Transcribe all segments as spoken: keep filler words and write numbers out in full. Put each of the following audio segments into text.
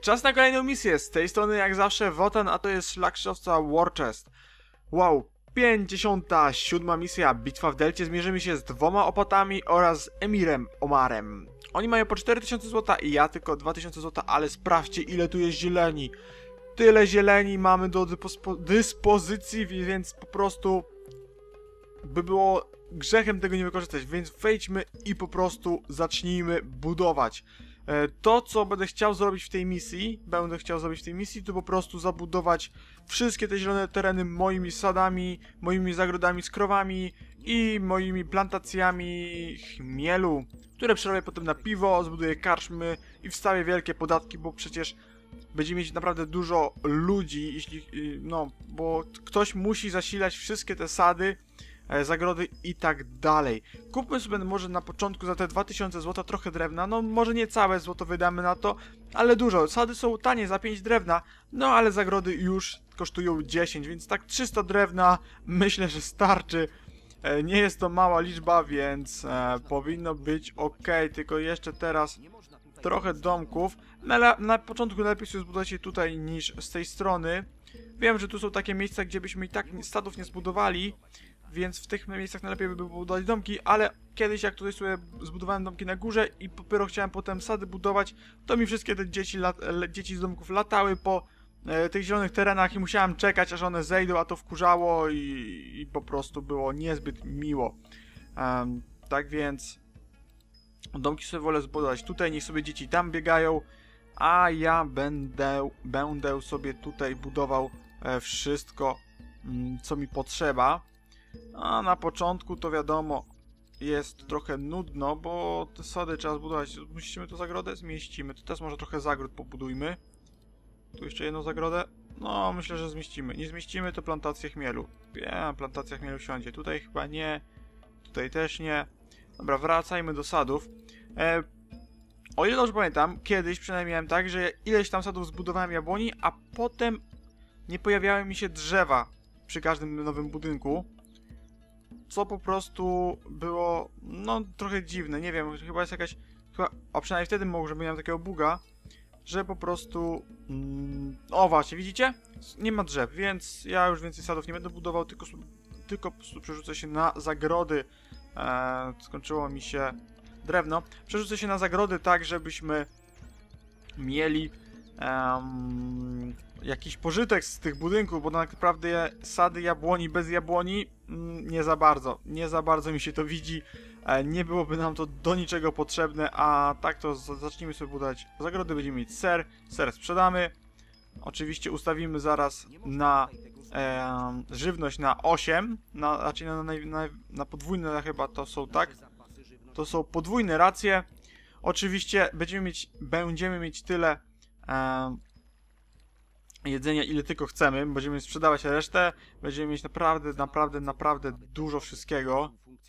Czas na kolejną misję. Z tej strony jak zawsze Wotan, a to jest szlachciowca War Chest. Wow, pięćdziesiąta siódma misja. Bitwa w Delcie. Zmierzymy się z dwoma opatami oraz z Emirem Omarem. Oni mają po cztery tysiące złota i ja tylko dwa tysiące złota, ale sprawdźcie ile tu jest zieleni. Tyle zieleni mamy do dyspozycji, więc po prostu by było grzechem tego nie wykorzystać, więc wejdźmy i po prostu zacznijmy budować. To, co będę chciał zrobić w tej misji, będę chciał zrobić w tej misji, to po prostu zabudować wszystkie te zielone tereny moimi sadami, moimi zagrodami z krowami i moimi plantacjami chmielu, które przerobię potem na piwo, zbuduję karczmy i wstawię wielkie podatki, bo przecież będziemy mieć naprawdę dużo ludzi, jeśli, no, bo ktoś musi zasilać wszystkie te sady, zagrody i tak dalej. Kupmy sobie może na początku za te dwa tysiące złota trochę drewna, no może nie całe złoto wydamy na to, ale dużo. Sady są tanie za pięć drewna, no ale zagrody już kosztują dziesięć, więc tak trzysta drewna myślę, że starczy. Nie jest to mała liczba, więc e, powinno być ok, tylko jeszcze teraz trochę domków. Na, na początku lepiej sobie zbudować je tutaj niż z tej strony. Wiem, że tu są takie miejsca, gdzie byśmy i tak stadów nie zbudowali, więc w tych miejscach najlepiej by było budować domki, ale kiedyś jak tutaj sobie zbudowałem domki na górze i dopiero chciałem potem sady budować, to mi wszystkie te dzieci, dzieci z domków latały po e, tych zielonych terenach i musiałem czekać, aż one zejdą, a to wkurzało i, i po prostu było niezbyt miło. Um, tak więc domki sobie wolę zbudować tutaj, niech sobie dzieci tam biegają, a ja będę, będę sobie tutaj budował e, wszystko, mm, co mi potrzeba. A na początku to wiadomo, jest trochę nudno, bo te sady trzeba zbudować. Zmieścimy tu zagrodę? Zmieścimy. Tu też może trochę zagród pobudujmy. Tu jeszcze jedną zagrodę? No, myślę, że zmieścimy. Nie zmieścimy, to plantację chmielu. Wiem, plantacja chmielu siądzie. Tutaj chyba nie. Tutaj też nie. Dobra, wracajmy do sadów. E, o ile dobrze pamiętam, kiedyś przynajmniej miałem tak, że ileś tam sadów zbudowałem jabłoni, a potem nie pojawiały mi się drzewa przy każdym nowym budynku. Co po prostu było, no, trochę dziwne, nie wiem, chyba jest jakaś, chyba, a przynajmniej wtedy może miałem takiego buga, że po prostu, mm, o właśnie, widzicie? Nie ma drzew, więc ja już więcej sadów nie będę budował, tylko, tylko po prostu przerzucę się na zagrody, e, skończyło mi się drewno, przerzucę się na zagrody tak, żebyśmy mieli um, jakiś pożytek z tych budynków, bo tak naprawdę sady jabłoni bez jabłoni mm, nie za bardzo, nie za bardzo mi się to widzi, e, nie byłoby nam to do niczego potrzebne, a tak to zacznijmy sobie budować zagrody, będziemy mieć ser, ser sprzedamy, oczywiście ustawimy zaraz na e, żywność na osiem, na, raczej na, na, na, na podwójne chyba to są, tak? To są podwójne racje, oczywiście będziemy mieć, będziemy mieć tyle e, jedzenia, ile tylko chcemy, będziemy sprzedawać resztę, będziemy mieć naprawdę, naprawdę, naprawdę dużo wszystkiego.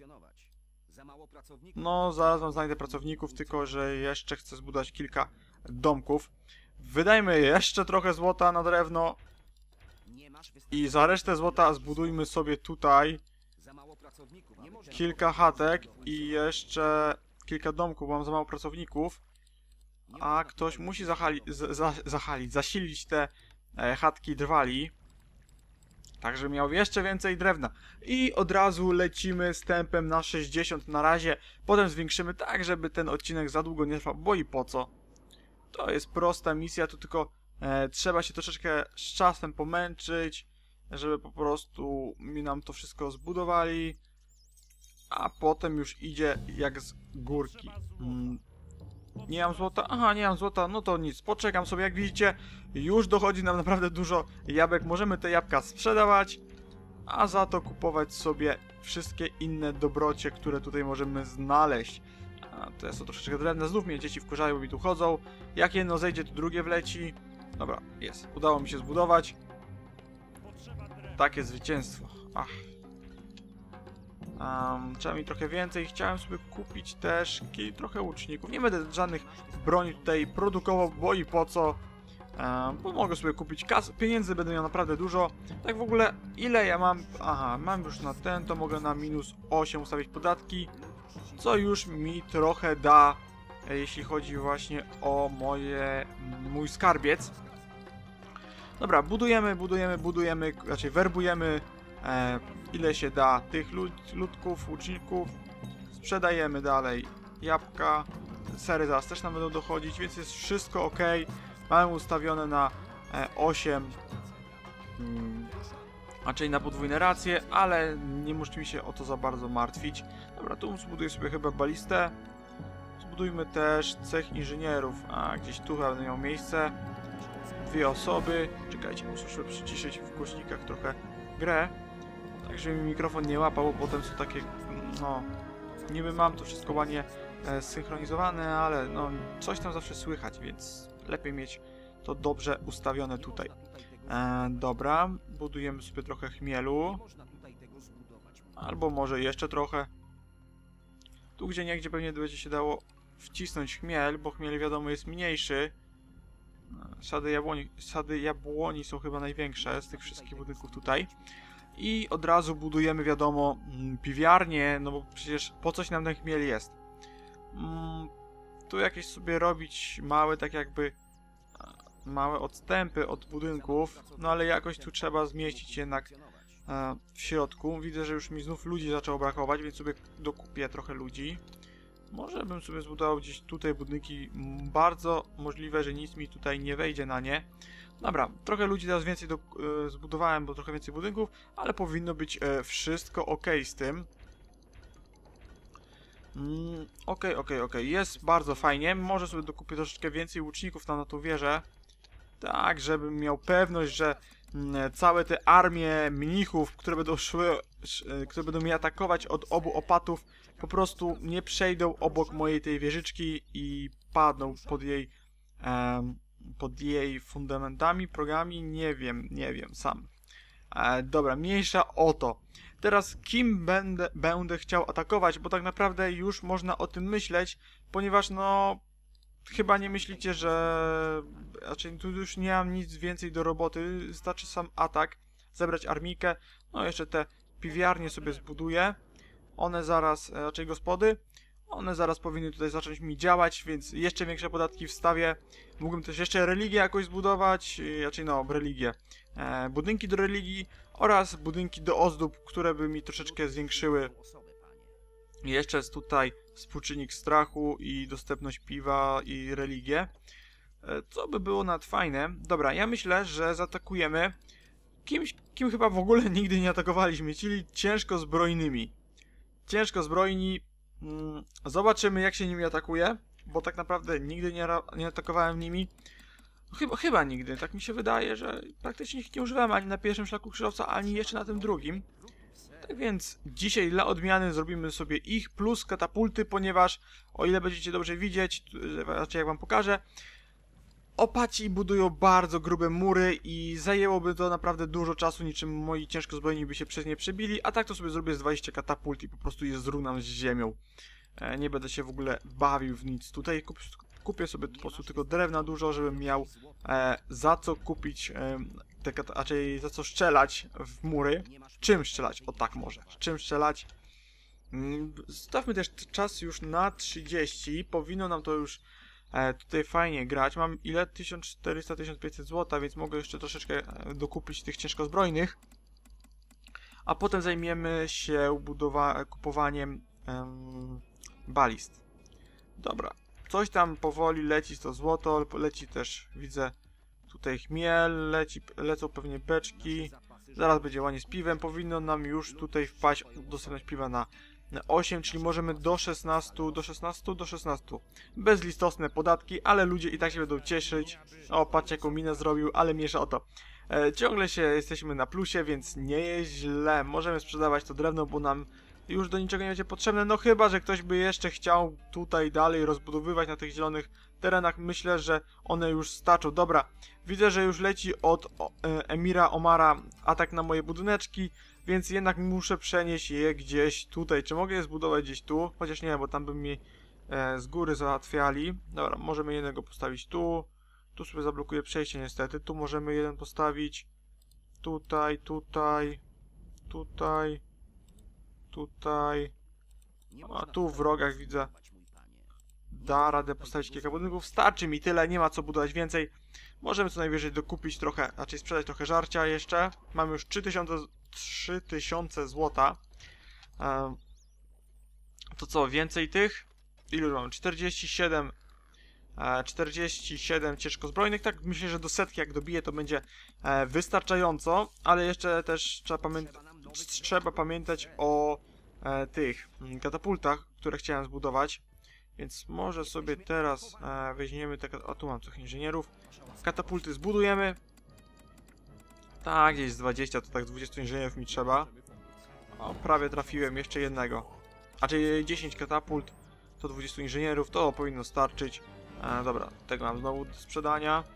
No, zaraz wam znajdę pracowników, tylko że jeszcze chcę zbudować kilka domków. Wydajmy jeszcze trochę złota na drewno i za resztę złota zbudujmy sobie tutaj kilka chatek i jeszcze kilka domków, bo mam za mało pracowników, a ktoś musi zahali, z, za, zahalić, zasilić te e, chatki drwali, tak żeby miał jeszcze więcej drewna. I od razu lecimy z tempem na sześćdziesiąt na razie, potem zwiększymy tak, żeby ten odcinek za długo nie trwał, bo i po co? To jest prosta misja, tu tylko e, trzeba się troszeczkę z czasem pomęczyć, żeby po prostu mi nam to wszystko zbudowali, a potem już idzie jak z górki. Hmm. Nie mam złota? Aha, nie mam złota, no to nic, poczekam sobie, jak widzicie, już dochodzi nam naprawdę dużo jabłek, możemy te jabłka sprzedawać, a za to kupować sobie wszystkie inne dobrocie, które tutaj możemy znaleźć. A to jest to troszeczkę drewna, znów mnie dzieci wkurzają, bo mi tu chodzą, jak jedno zejdzie, to drugie wleci. Dobra, jest, udało mi się zbudować. Takie zwycięstwo, ach. Um, trzeba mi trochę więcej. Chciałem sobie kupić też trochę łuczników. Nie będę żadnych broni tutaj produkował, bo i po co. Um, bo mogę sobie kupić kas pieniędzy, będę miał naprawdę dużo. Tak w ogóle, ile ja mam? Aha, mam już na ten, to mogę na minus osiem ustawić podatki, co już mi trochę da e, jeśli chodzi właśnie o moje, mój skarbiec. Dobra, budujemy, budujemy, budujemy, raczej werbujemy e, ile się da tych lud, ludków, łuczników. Sprzedajemy dalej jabłka, sery zaraz też nam będą dochodzić, więc jest wszystko ok. Mamy ustawione na e, osiem, mm, raczej na podwójne racje, ale nie musimy się o to za bardzo martwić. Dobra, tu zbuduję sobie chyba balistę. Zbudujmy też cech inżynierów, a gdzieś tu chyba będę miał miejsce. Dwie osoby. Czekajcie, muszę przyciszyć w głośnikach trochę grę, tak żeby mi mikrofon nie łapał, bo potem są takie, no, niby mam to wszystko ładnie e, synchronizowane, ale no, coś tam zawsze słychać, więc lepiej mieć to dobrze ustawione tutaj. E, dobra, budujemy sobie trochę chmielu. Albo może jeszcze trochę. Tu gdzie niegdzie pewnie będzie się dało wcisnąć chmiel, bo chmiel wiadomo jest mniejszy. Sady jabłoni, sady jabłoni są chyba największe z tych wszystkich budynków tutaj. I od razu budujemy, wiadomo, piwiarnię, no bo przecież po coś nam ten chmiel jest. Mm, tu jakieś sobie robić małe, tak jakby małe odstępy od budynków, no ale jakoś tu trzeba zmieścić jednak e, w środku. Widzę, że już mi znów ludzi zaczęło brakować, więc sobie dokupię trochę ludzi. Może bym sobie zbudował gdzieś tutaj budynki. Bardzo możliwe, że nic mi tutaj nie wejdzie na nie. Dobra, trochę ludzi teraz więcej do, e, zbudowałem, bo trochę więcej budynków, ale powinno być e, wszystko ok z tym. Mm, ok, ok, ok. Jest bardzo fajnie. Może sobie dokupię troszeczkę więcej łuczników tam na tą wieżę. Tak, żebym miał pewność, że mm, całe te armie mnichów, które będą szły, sz, które będą mnie atakować od obu opatów, po prostu nie przejdą obok mojej tej wieżyczki i padną pod jej em, pod jej fundamentami, progami, nie wiem, nie wiem, sam. E, dobra, mniejsza o to. Teraz kim będę, będę chciał atakować, bo tak naprawdę już można o tym myśleć, ponieważ no chyba nie myślicie, że raczej tu już nie mam nic więcej do roboty, wystarczy sam atak, zebrać armikę, no jeszcze te piwiarnie sobie zbuduję, one zaraz, raczej gospody, one zaraz powinny tutaj zacząć mi działać, więc jeszcze większe podatki wstawię. Mógłbym też jeszcze religię jakoś zbudować, raczej no, religię, e, budynki do religii oraz budynki do ozdób, które by mi troszeczkę zwiększyły. Jeszcze jest tutaj współczynnik strachu i dostępność piwa i religię. Co by było nadfajne. Dobra, ja myślę, że zaatakujemy kimś, kim chyba w ogóle nigdy nie atakowaliśmy, czyli ciężko zbrojnymi. Ciężko zbrojni. Mm, zobaczymy, jak się nimi atakuje, bo tak naprawdę nigdy nie, nie atakowałem nimi. Chyba, chyba nigdy. Tak mi się wydaje, że praktycznie ich nie używałem ani na pierwszym szlaku krzyżowca, ani jeszcze na tym drugim. Tak więc dzisiaj dla odmiany zrobimy sobie ich plus katapulty, ponieważ o ile będziecie dobrze widzieć, raczej jak wam pokażę, opaci budują bardzo grube mury i zajęłoby to naprawdę dużo czasu, niczym moi ciężko zbrojni by się przez nie przebili, a tak to sobie zrobię z dwadzieścia katapult i po prostu je zrównam z ziemią. E, nie będę się w ogóle bawił w nic tutaj, kup, kupię sobie po prostu tylko drewna dużo, żebym miał e, za co kupić, e, te, raczej za co strzelać w mury. Czym strzelać? O tak może. Czym strzelać? Mm, stawmy też czas już na trzydzieści. Powinno nam to już e, tutaj fajnie grać. Mam ile? tysiąc czterysta do tysiąc pięćset złota, więc mogę jeszcze troszeczkę e, dokupić tych ciężkozbrojnych. A potem zajmiemy się budowa kupowaniem em, balist. Dobra. Coś tam powoli leci to złoto, leci też, widzę, tutaj chmiel, leci, lecą pewnie beczki. Zaraz będzie ładnie z piwem. Powinno nam już tutaj wpaść dostępność piwa na, na osiem, czyli możemy do szesnastu, do szesnastu, do szesnastu. Bezlistosne podatki, ale ludzie i tak się będą cieszyć. O, patrzcie jaką minę zrobił, ale mniejsza o to. E, ciągle się jesteśmy na plusie, więc nie jest źle. Możemy sprzedawać to drewno, bo nam już do niczego nie będzie potrzebne. No chyba, że ktoś by jeszcze chciał tutaj dalej rozbudowywać na tych zielonych terenach. Myślę, że one już starczą. Dobra, widzę, że już leci od o, e, Emira Omara atak na moje budyneczki, więc jednak muszę przenieść je gdzieś tutaj. Czy mogę je zbudować gdzieś tu? Chociaż nie, bo tam by mi e, z góry załatwiali. Dobra, możemy jednego postawić tu. Tu sobie zablokuję przejście niestety. Tu możemy jeden postawić. Tutaj, tutaj, tutaj, tutaj. A tu w rogach widzę da radę postawić kilka budynków. Starczy mi tyle, nie ma co budować więcej. Możemy co najwyżej dokupić trochę, raczej sprzedać trochę żarcia jeszcze. Mamy już trzy tysiące złota. Um, to co, więcej tych? Ilu mamy? czterdzieści siedem. E, czterdzieści siedem ciężkozbrojnych. Tak, myślę, że do setki jak dobiję to będzie e, wystarczająco. Ale jeszcze też trzeba, pamię trzeba pamiętać o e, tych m, katapultach, które chciałem zbudować. Więc może sobie teraz e, weźmiemy te... A tu mam tych inżynierów. Katapulty zbudujemy. Tak, gdzieś z dwudziestu, to tak dwudziestu inżynierów mi trzeba. O, prawie trafiłem, jeszcze jednego. A czyli dziesięć katapult, to dwudziestu inżynierów, to powinno starczyć. E, dobra, tego mam znowu do sprzedania.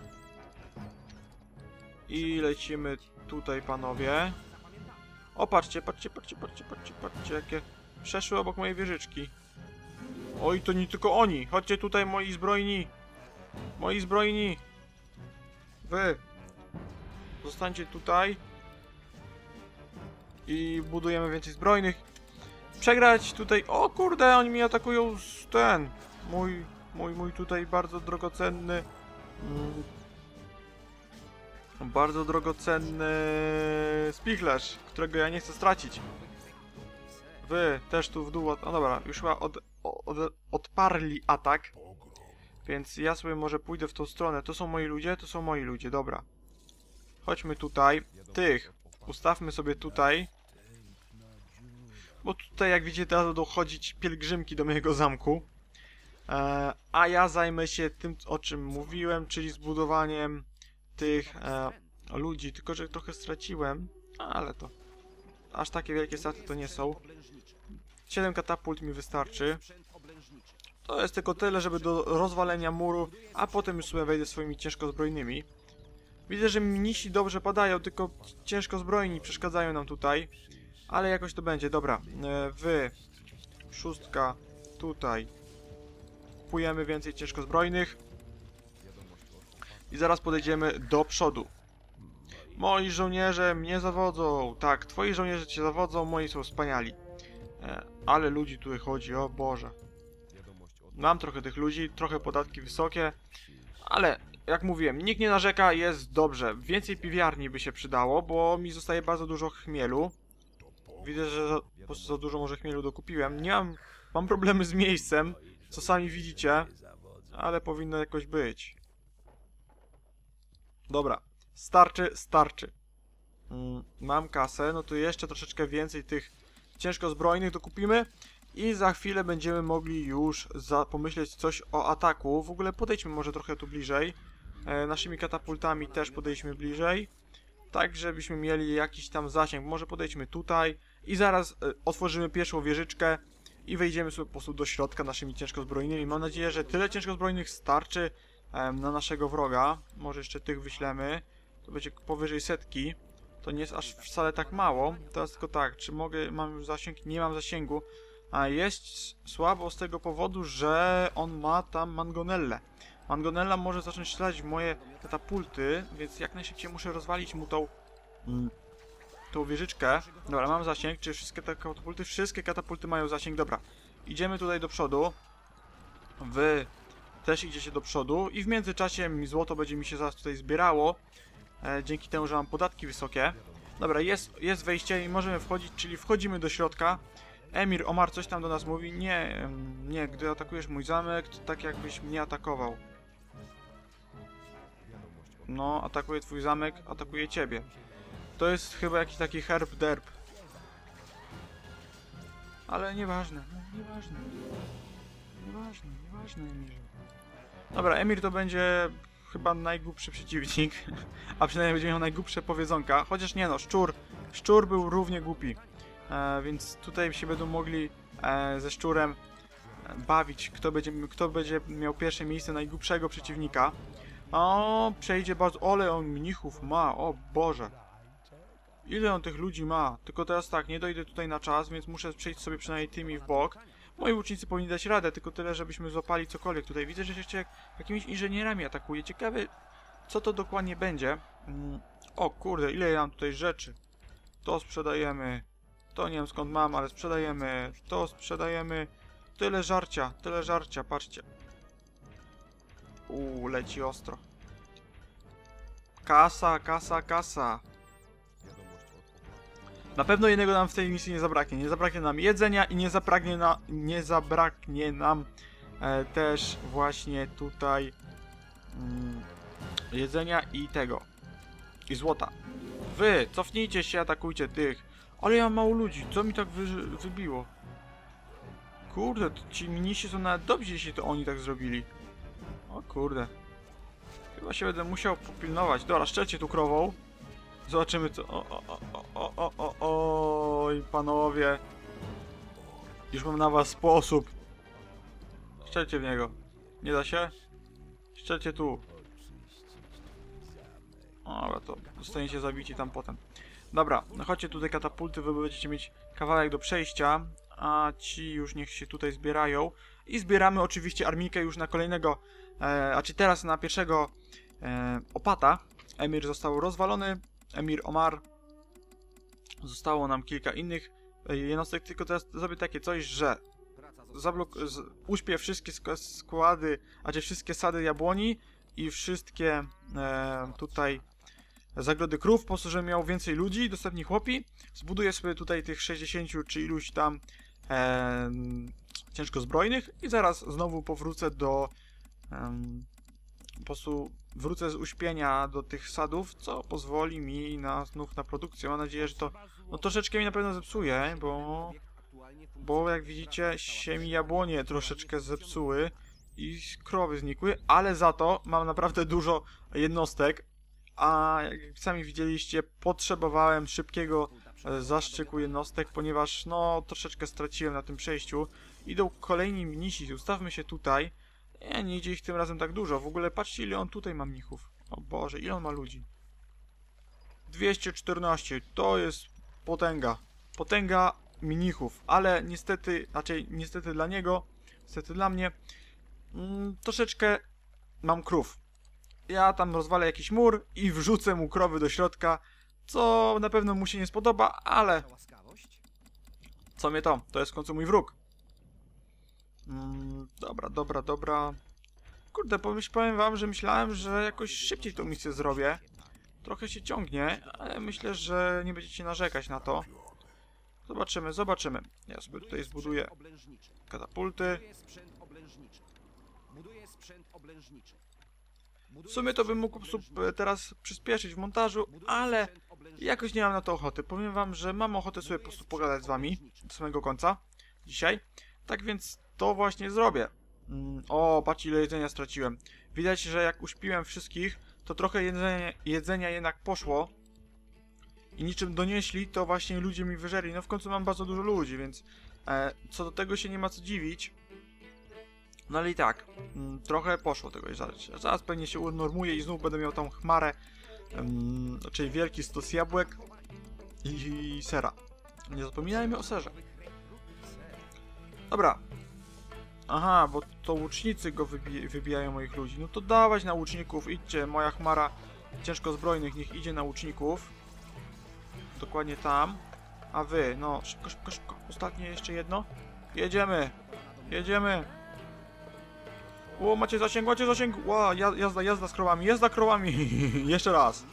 I lecimy tutaj, panowie. O, patrzcie, patrzcie, patrzcie, patrzcie, patrzcie, patrzcie, jakie przeszły obok mojej wieżyczki. Oj, to nie tylko oni. Chodźcie tutaj, moi zbrojni. Moi zbrojni. Wy. Zostańcie tutaj. I budujemy więcej zbrojnych. Przegrać tutaj... O kurde, oni mi atakują z ten... Mój, mój, mój tutaj bardzo drogocenny... Mm, bardzo drogocenny... spichlerz, którego ja nie chcę stracić. Wy też tu w dół... No dobra, już chyba od, od, odparli atak. Więc ja sobie może pójdę w tą stronę. To są moi ludzie, to są moi ludzie, dobra. Chodźmy tutaj. Tych ustawmy sobie tutaj. Bo tutaj, jak widzicie, teraz dochodzić pielgrzymki do mojego zamku. E, a ja zajmę się tym, o czym mówiłem, czyli zbudowaniem tych e, ludzi. Tylko, że trochę straciłem, ale to aż takie wielkie straty to nie są. siedem katapult mi wystarczy. To jest tylko tyle, żeby do rozwalenia muru, a potem już sobie wejdę swoimi ciężkozbrojnymi. Widzę, że mnisi dobrze padają, tylko ciężkozbrojni przeszkadzają nam tutaj. Ale jakoś to będzie, dobra. E, wy, szóstka, tutaj. Kupujemy więcej ciężkozbrojnych. I zaraz podejdziemy do przodu. Moi żołnierze mnie zawodzą. Tak, twoi żołnierze cię zawodzą, moi są wspaniali. E, ale ludzi tutaj chodzi, o Boże. Mam trochę tych ludzi, trochę podatki wysokie. Ale, jak mówiłem, nikt nie narzeka, jest dobrze. Więcej piwiarni by się przydało, bo mi zostaje bardzo dużo chmielu. Widzę, że za, po prostu za dużo może chmielu dokupiłem. Nie mam, mam problemy z miejscem, co sami widzicie, ale powinno jakoś być. Dobra, starczy, starczy. Mm, mam kasę, no to jeszcze troszeczkę więcej tych ciężkozbrojnych dokupimy i za chwilę będziemy mogli już za, pomyśleć coś o ataku. W ogóle podejdźmy może trochę tu bliżej. E, naszymi katapultami też podejdźmy bliżej. Tak, żebyśmy mieli jakiś tam zasięg. Może podejdźmy tutaj i zaraz e, otworzymy pierwszą wieżyczkę i wejdziemy sobie po prostu do środka naszymi ciężkozbrojnymi. Mam nadzieję, że tyle ciężkozbrojnych starczy e, na naszego wroga. Może jeszcze tych wyślemy. To będzie powyżej setki. To nie jest aż wcale tak mało. Teraz tylko tak, czy mogę, mam już zasięg? Nie mam zasięgu. A jest słabo z tego powodu, że on ma tam mangonellę. Mangonella może zacząć strzelać w moje katapulty, więc jak najszybciej muszę rozwalić mu tą, mm, tą wieżyczkę. Dobra, mam zasięg. Czy wszystkie te katapulty? Wszystkie katapulty mają zasięg. Dobra, idziemy tutaj do przodu. Wy też idziecie do przodu i w międzyczasie mi złoto będzie mi się zaraz tutaj zbierało. E, dzięki temu, że mam podatki wysokie. Dobra, jest, jest wejście i możemy wchodzić, czyli wchodzimy do środka. Emir Omar coś tam do nas mówi. Nie, nie, gdy atakujesz mój zamek, to tak jakbyś mnie atakował. No, atakuje twój zamek, atakuje ciebie. To jest chyba jakiś taki herb derb. Ale nieważne, no, nieważne. Nieważne, nieważne, Emirze. Dobra, Emir to będzie chyba najgłupszy przeciwnik. A przynajmniej będzie miał najgłupsze powiedzonka. Chociaż nie no, szczur. Szczur był równie głupi. E, więc tutaj się będą mogli e, ze szczurem bawić, kto będzie, kto będzie miał pierwsze miejsce najgłupszego przeciwnika. O, przejdzie bardzo... Ole, on mnichów ma, o Boże. Ile on tych ludzi ma? Tylko teraz tak, nie dojdę tutaj na czas, więc muszę przejść sobie przynajmniej tymi w bok. Moi łucznicy powinni dać radę, tylko tyle, żebyśmy złapali cokolwiek. Tutaj widzę, że jeszcze jakimiś inżynierami atakuje. Ciekawe, co to dokładnie będzie. Mm. O kurde, ile ja mam tutaj rzeczy. To sprzedajemy. To nie wiem skąd mam, ale sprzedajemy. To sprzedajemy. tyle żarcia, tyle żarcia, patrzcie. Uuu, leci ostro. Kasa, kasa, kasa. Na pewno jednego nam w tej misji nie zabraknie. Nie zabraknie nam jedzenia i nie zabraknie, na, nie zabraknie nam e, też właśnie tutaj mm, jedzenia i tego. I złota. Wy, cofnijcie się, atakujcie tych. Ale ja mam mało ludzi, co mi tak wy, wybiło? Kurde, to ci minisi są nawet dobrzy, jeśli to oni tak zrobili. O kurde. Chyba się będę musiał popilnować. Dobra, szczelcie tu krową. Zobaczymy co... O, o, o, o, o, o, o, oj, panowie. Już mam na was sposób. Szczelcie w niego. Nie da się? Szczelcie tu. Dobra, to zostaniecie zabici tam potem. Dobra, no chodźcie tutaj katapulty, wy będziecie mieć kawałek do przejścia. A ci już niech się tutaj zbierają. I zbieramy oczywiście armikę już na kolejnego... E, a czy teraz na pierwszego e, opata. Emir został rozwalony. Emir Omar. Zostało nam kilka innych jednostek, tylko teraz zrobię takie coś, że zablok z, uśpię wszystkie sk składy, a czy wszystkie sady jabłoni i wszystkie e, tutaj zagrody krów, po prostu, żebym miał więcej ludzi, dostępni chłopi. Zbuduję sobie tutaj tych sześćdziesięciu czy iluś tam e, ciężko zbrojnych i zaraz znowu powrócę do e, po prostu wrócę z uśpienia do tych sadów, co pozwoli mi na znów na produkcję. Mam nadzieję, że to no troszeczkę mi na pewno zepsuje, bo bo jak widzicie się mi jabłonie troszeczkę zepsuły i krowy znikły, ale za to mam naprawdę dużo jednostek, a jak sami widzieliście, potrzebowałem szybkiego zaszczyku jednostek, ponieważ no troszeczkę straciłem na tym przejściu. Idą kolejni mnisi, ustawmy się tutaj. Nie, nie idzie ich tym razem tak dużo. W ogóle patrzcie, ile on tutaj ma mnichów. O Boże, ile on ma ludzi. dwieście czternaście. To jest potęga. Potęga mnichów. Ale niestety, raczej niestety dla niego, niestety dla mnie, mm, troszeczkę mam krów. Ja tam rozwalę jakiś mur i wrzucę mu krowy do środka, co na pewno mu się nie spodoba, ale co mnie to? To jest w końcu mój wróg. Mm, dobra, dobra, dobra. Kurde, powiem wam, że myślałem, że jakoś szybciej tą misję zrobię. Trochę się ciągnie, ale myślę, że nie będziecie narzekać na to. Zobaczymy, zobaczymy. Ja sobie tutaj zbuduję katapulty. W sumie to bym mógł po prostu teraz przyspieszyć w montażu, ale jakoś nie mam na to ochoty. Powiem wam, że mam ochotę sobie po prostu pogadać z wami do samego końca dzisiaj. Tak więc to właśnie zrobię. Mm, o, patrz ile jedzenia straciłem. Widać, że jak uśpiłem wszystkich, to trochę jedzenia, jedzenia jednak poszło. I niczym donieśli, to właśnie ludzie mi wyżerli. No w końcu mam bardzo dużo ludzi, więc e, co do tego się nie ma co dziwić. No ale i tak, mm, trochę poszło tego żarcia. Zaraz pewnie się unormuje i znów będę miał tą chmarę, mm, czyli wielki stos jabłek i, i sera. Nie zapominajmy o serze. Dobra. Aha, bo to łucznicy go wybi wybijają moich ludzi. No to dawać na łuczników, idźcie, moja chmara ciężko zbrojnych, niech idzie na łuczników. Dokładnie tam. A wy, no szybko, szybko, szybko. Ostatnie jeszcze jedno. Jedziemy. Jedziemy. O, macie zasięg, macie zasięg. Ła, jazda, jazda z krowami, jazda krowami. Jeszcze raz.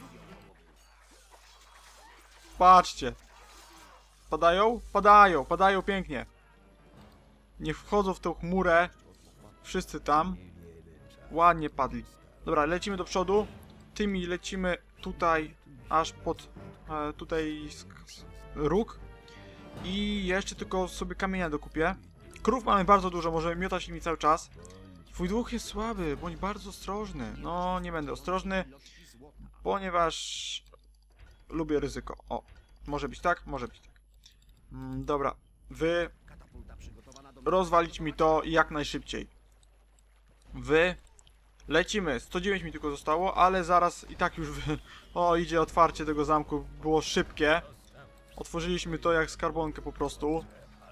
Patrzcie. Padają? Padają, padają pięknie. Niech wchodzą w tą chmurę. Wszyscy tam. Ładnie padli. Dobra, lecimy do przodu. Tymi lecimy tutaj, aż pod e, tutaj róg. I jeszcze tylko sobie kamienia dokupię. Krów mamy bardzo dużo, możemy miotać nimi cały czas. Twój dwóch jest słaby, bądź bardzo ostrożny. No, nie będę ostrożny, ponieważ lubię ryzyko. O, może być tak, może być tak. Mm, dobra, wy rozwalić mi to jak najszybciej. Wy lecimy. sto dziewięć mi tylko zostało, ale zaraz i tak już wy... O, idzie otwarcie tego zamku. Było szybkie. Otworzyliśmy to jak skarbonkę po prostu.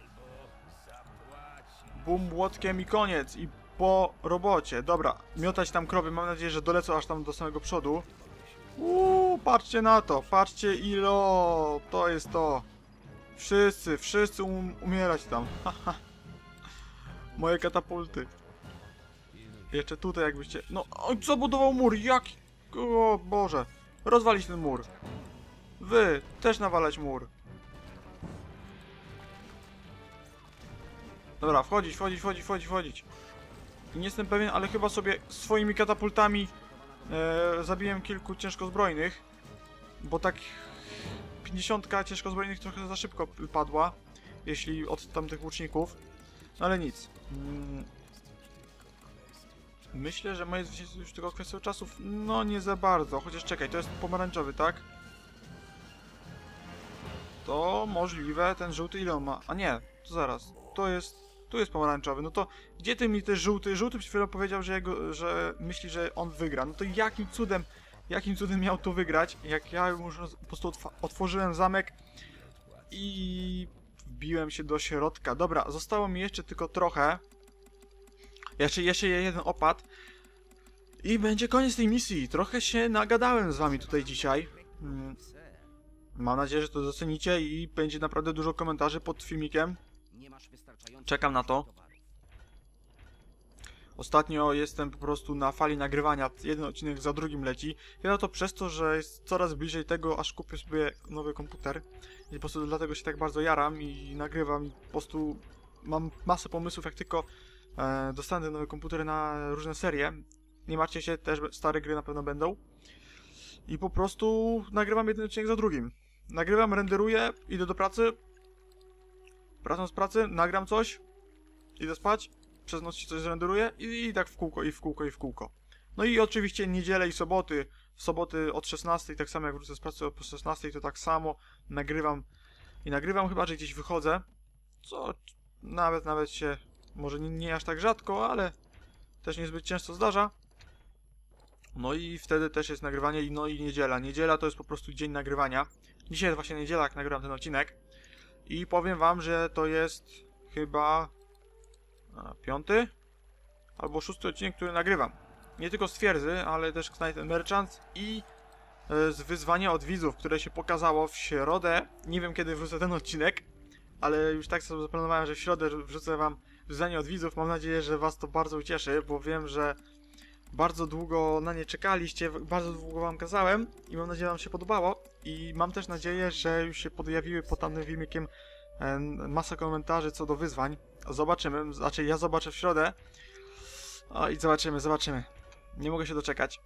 Bum, młotkiem i koniec. I po robocie. Dobra, miotać tam krowy. Mam nadzieję, że dolecą aż tam do samego przodu. Uuu, patrzcie na to. Patrzcie ilo. To jest to. Wszyscy, wszyscy um umierać tam. Moje katapulty. Jeszcze tutaj jakbyście... No, o, co budował mur? Jaki... O Boże. Rozwalić ten mur. Wy, też nawalać mur. Dobra, wchodzić, wchodzić, wchodzić, wchodzić, wchodzić. I nie jestem pewien, ale chyba sobie swoimi katapultami e, zabiłem kilku ciężkozbrojnych. Bo tak pięćdziesiątka ciężkozbrojnych trochę za szybko padła. Jeśli od tamtych łuczników. No ale nic. Mm. Myślę, że moje zwycięstwo już tylko kwestią czasów. No nie za bardzo. Chociaż czekaj, to jest pomarańczowy, tak? To możliwe, ten żółty ile on ma? A nie, to zaraz. To jest... Tu jest pomarańczowy. No to gdzie ty mi też żółty? Żółty przed chwilą powiedział, że, jego, że myśli, że on wygra. No to jakim cudem, jakim cudem miał to wygrać? Jak ja już po prostu otworzyłem zamek i wbiłem się do środka. Dobra, zostało mi jeszcze tylko trochę. Jeszcze, jeszcze jeden opad. I będzie koniec tej misji. Trochę się nagadałem z wami tutaj dzisiaj. Hmm. Mam nadzieję, że to docenicie i będzie naprawdę dużo komentarzy pod filmikiem. Czekam na to. Ostatnio jestem po prostu na fali nagrywania. Jeden odcinek za drugim leci. Ja to przez to, że jest coraz bliżej tego, aż kupię sobie nowy komputer. I po prostu dlatego się tak bardzo jaram i nagrywam. I po prostu mam masę pomysłów, jak tylko e, dostanę nowy komputer na różne serie. Nie martwcie się, też stare gry na pewno będą. I po prostu nagrywam jeden odcinek za drugim. Nagrywam, renderuję, idę do pracy. Wracam z pracy, nagram coś, idę spać, przez noc coś zrenderuję i, i tak w kółko, i w kółko, i w kółko. No i oczywiście niedzielę i soboty, w soboty od szesnastej, tak samo jak wrócę z pracy o szesnastej, to tak samo nagrywam i nagrywam, chyba że gdzieś wychodzę, co nawet, nawet się, może nie, nie aż tak rzadko, ale też niezbyt często zdarza. No i wtedy też jest nagrywanie, no i niedziela. Niedziela to jest po prostu dzień nagrywania. Dzisiaj jest właśnie niedziela, jak nagrywam ten odcinek. I powiem wam, że to jest chyba a, piąty albo szósty odcinek, który nagrywam. Nie tylko z twierdzy, ale też Knight and Merchant i e, z wyzwania od widzów, które się pokazało w środę. Nie wiem, kiedy wrzucę ten odcinek, ale już tak sobie zaplanowałem, że w środę wrzucę wam wyzwanie od widzów. Mam nadzieję, że was to bardzo ucieszy, bo wiem, że bardzo długo na nie czekaliście, bardzo długo wam kazałem i mam nadzieję, że wam się podobało. I mam też nadzieję, że już się pojawiły pod tamtym filmikiem e, masa komentarzy co do wyzwań. Zobaczymy, znaczy ja zobaczę w środę. O i zobaczymy, zobaczymy. Nie mogę się doczekać.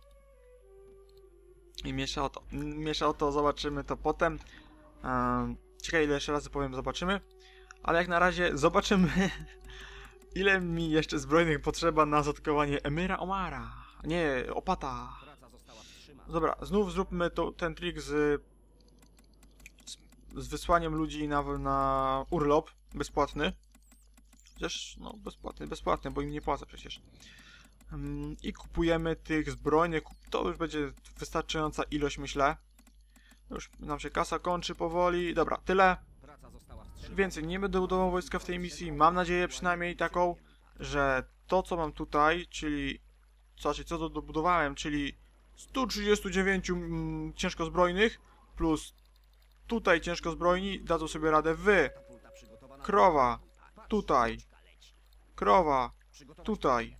I miesza o to, miesza o to, zobaczymy to potem. E, ciekawe ile jeszcze razy powiem zobaczymy. Ale jak na razie zobaczymy ile mi jeszcze zbrojnych potrzeba na zaatakowanie Emira Omara. Nie, Opata. Dobra, znów zróbmy to, ten trik z, z, z wysłaniem ludzi na, na urlop bezpłatny. Chociaż, no bezpłatny, bezpłatny, bo im nie płacę przecież. Um, I kupujemy tych zbrojnych, to już będzie wystarczająca ilość, myślę. Już nam się kasa kończy powoli. Dobra, tyle. Więcej nie będę budował wojska w tej misji. Mam nadzieję przynajmniej taką, że to co mam tutaj, czyli co, czyli co to dobudowałem, czyli sto trzydzieści dziewięć mm, ciężkozbrojnych plus tutaj ciężkozbrojni dadzą sobie radę. Wy, krowa, tutaj, krowa, tutaj.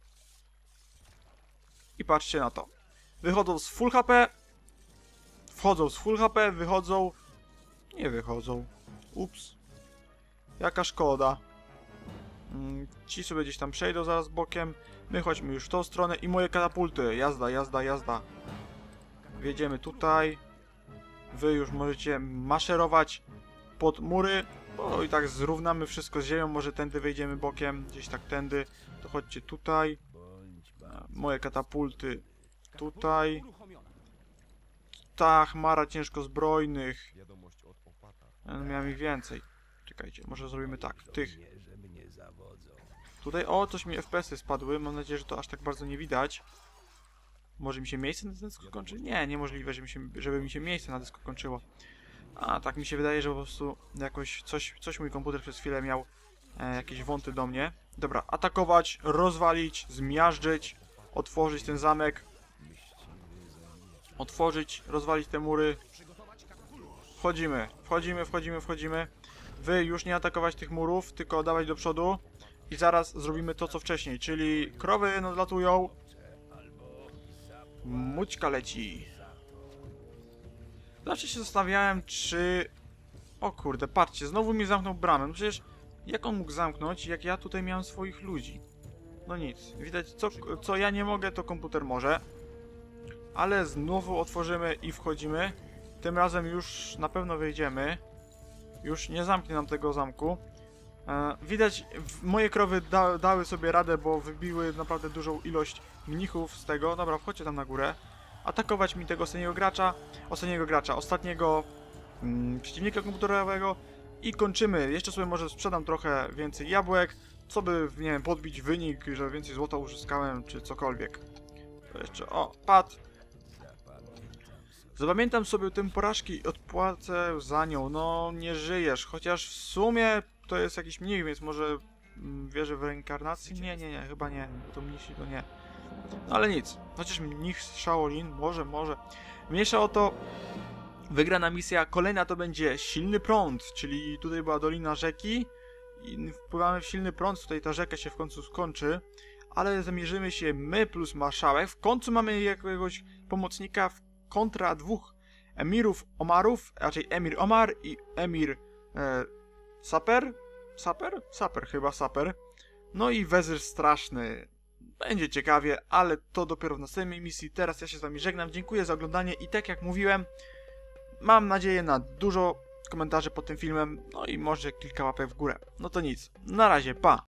I patrzcie na to. Wychodzą z full H P, wchodzą z full H P, wychodzą, nie wychodzą. Ups. Jaka szkoda. Mm, ci sobie gdzieś tam przejdą zaraz bokiem. My chodźmy już w tą stronę i moje katapulty. Jazda, jazda, jazda. Wjedziemy tutaj. Wy już możecie maszerować pod mury. O i tak zrównamy wszystko z ziemią. Może tędy wejdziemy bokiem. Gdzieś tak tędy. To chodźcie tutaj. Moje katapulty tutaj. Ta chmara ciężkozbrojnych. Ja miałem ich więcej. Czekajcie, może zrobimy tak. Tych. Tutaj, o, coś mi F P S-y spadły. Mam nadzieję, że to aż tak bardzo nie widać. Może mi się miejsce na dysku kończy? Nie, niemożliwe, żeby mi się, żeby mi się miejsce na dysku kończyło. A, tak mi się wydaje, że po prostu jakoś coś, coś mój komputer przez chwilę miał e, jakieś wąty do mnie. Dobra, atakować, rozwalić, zmiażdżyć, otworzyć ten zamek. Otworzyć, rozwalić te mury. Wchodzimy, wchodzimy, wchodzimy, wchodzimy. Wy już nie atakować tych murów, tylko dawać do przodu. i zaraz zrobimy to co wcześniej, czyli krowy nadlatują. Mućka leci. Zawsze się zastanawiałem, czy... O kurde, patrzcie, znowu mi zamknął bramę. No przecież jak on mógł zamknąć, jak ja tutaj miałem swoich ludzi? No nic, widać, co, co ja nie mogę, to komputer może. Ale znowu otworzymy i wchodzimy. Tym razem już na pewno wyjdziemy. Już nie zamknie nam tego zamku. E, widać, w, moje krowy da, dały sobie radę, bo wybiły naprawdę dużą ilość mnichów z tego. Dobra, wchodźcie tam na górę. Atakować mi tego ostatniego gracza. Ostatniego gracza, ostatniego mm, przeciwnika komputerowego. I kończymy. Jeszcze sobie może sprzedam trochę więcej jabłek. Co by, nie wiem, podbić wynik, że więcej złota uzyskałem, czy cokolwiek. To jeszcze, o, padł. Zapamiętam sobie tę porażkę i odpłacę za nią. No, nie żyjesz, chociaż w sumie to jest jakiś mniej, więc może mm, wierzę w reinkarnację? Nie, nie, nie, chyba nie. To mnisi to nie. No, ale nic. Chociaż mnich z Shaolin, może, może. Mniejsza o to, wygrana misja kolejna to będzie silny prąd, czyli tutaj była dolina rzeki i wpływamy w silny prąd, tutaj ta rzeka się w końcu skończy, ale zamierzymy się my plus marszałek. W końcu mamy jakiegoś pomocnika w kontra dwóch emirów Omarów, raczej emir Omar i emir e, Saper? Saper? Saper, chyba Saper. No i wezyr straszny. Będzie ciekawie, ale to dopiero w następnej misji. Teraz ja się z wami żegnam, dziękuję za oglądanie i tak jak mówiłem, mam nadzieję na dużo komentarzy pod tym filmem, no i może kilka łapek w górę. No to nic, na razie, pa!